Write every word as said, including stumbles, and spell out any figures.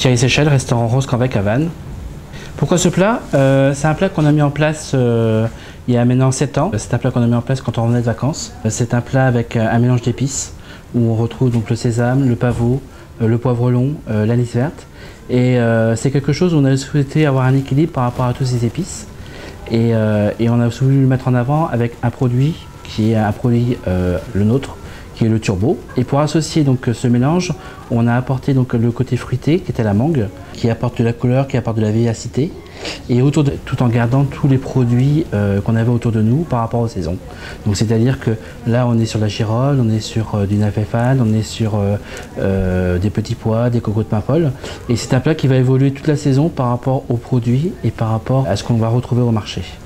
Thierry Séchel, restaurant Rose Canvec à Vannes. Pourquoi ce plat? euh, C'est un plat qu'on a mis en place euh, il y a maintenant sept ans. C'est un plat qu'on a mis en place quand on revenait de vacances. C'est un plat avec un mélange d'épices où on retrouve donc le sésame, le pavot, euh, le poivron, euh, l'anis verte. Et euh, c'est quelque chose où on a souhaité avoir un équilibre par rapport à tous ces épices. Et, euh, et on a voulu le mettre en avant avec un produit qui est un produit, euh, le nôtre, qui est le turbo. Et pour associer donc ce mélange, on a apporté donc le côté fruité, qui était la mangue, qui apporte de la couleur, qui apporte de la vivacité, et autour de, tout en gardant tous les produits euh, qu'on avait autour de nous par rapport aux saisons. Donc c'est-à-dire que là, on est sur la girole, on est sur euh, du naféfane, on est sur euh, euh, des petits pois, des cocos de Paimpol. Et c'est un plat qui va évoluer toute la saison par rapport aux produits et par rapport à ce qu'on va retrouver au marché.